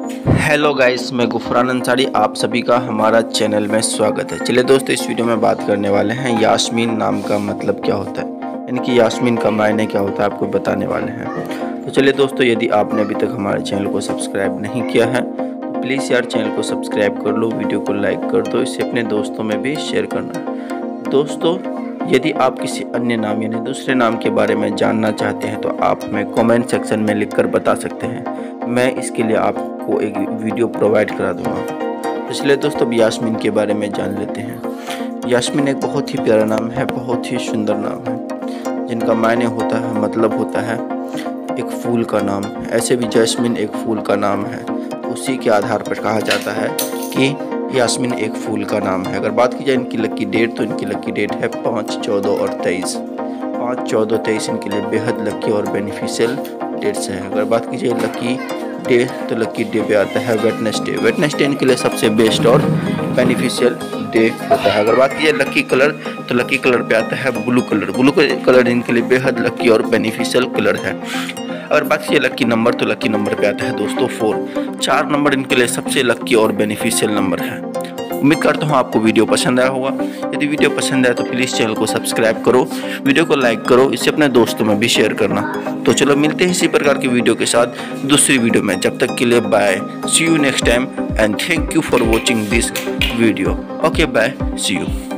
Hello guys, मैं गुफरान अंसारी, आप सभी का हमारा चैनल में स्वागत है। चलिए दोस्तों, इस वीडियो में बात करने वाले हैं यास्मीन नाम का मतलब क्या होता है, यानी कि यास्मीन का मायने क्या होता है, आपको बताने वाले हैं। तो चलिए दोस्तों, यदि आपने अभी तक हमारे चैनल को सब्सक्राइब नहीं किया है तो प्लीज़ यार चैनल को सब्सक्राइब कर लो, वीडियो को लाइक कर दो, इसे अपने दोस्तों में भी शेयर करना। दोस्तों, यदि आप किसी अन्य नाम यानी दूसरे नाम के बारे में जानना चाहते हैं तो आप हमें कमेंट सेक्शन में लिखकर बता सकते हैं। मैं इसके लिए आपको एक वीडियो प्रोवाइड करा दूंगा। तो चलिए दोस्तों, अब यास्मीन के बारे में जान लेते हैं। यास्मीन एक बहुत ही प्यारा नाम है, बहुत ही सुंदर नाम है, जिनका मायने होता है, मतलब होता है एक फूल का नाम। ऐसे भी जैस्मिन एक फूल का नाम है, तो उसी के आधार पर कहा जाता है कि यास्मीन एक फूल का नाम है। अगर बात की जाए इनकी लकी डेट, तो इनकी लकी डेट है 5, 14 और 23। 5, 14, 23 इनके लिए बेहद लकी और बेनिफिशियल डेट्स हैं। अगर बात की जाए लकी डे, तो लकी डे पे आता है वेडनेसडे। वेडनेसडे इनके लिए सबसे बेस्ट और बेनिफिशियल डे होता है। अगर बात की जाए लकी कलर, तो लकी कलर पे आता है ब्लू कलर। ब्लू कलर इनके लिए बेहद लकी और बेनिफिशियल कलर है। अगर बात की लकी नंबर, तो लकी नंबर पे आता है दोस्तों 4। 4 नंबर इनके लिए सबसे लकी और बेनिफिशियल नंबर है। उम्मीद करता हूँ आपको वीडियो पसंद आया होगा। यदि वीडियो पसंद आया तो प्लीज़ चैनल को सब्सक्राइब करो, वीडियो को लाइक करो, इसे अपने दोस्तों में भी शेयर करना। तो चलो मिलते हैं इसी प्रकार की वीडियो के साथ दूसरी वीडियो में। जब तक के लिए bye, see you next time and thank you for watching this video. Okay, bye, see you.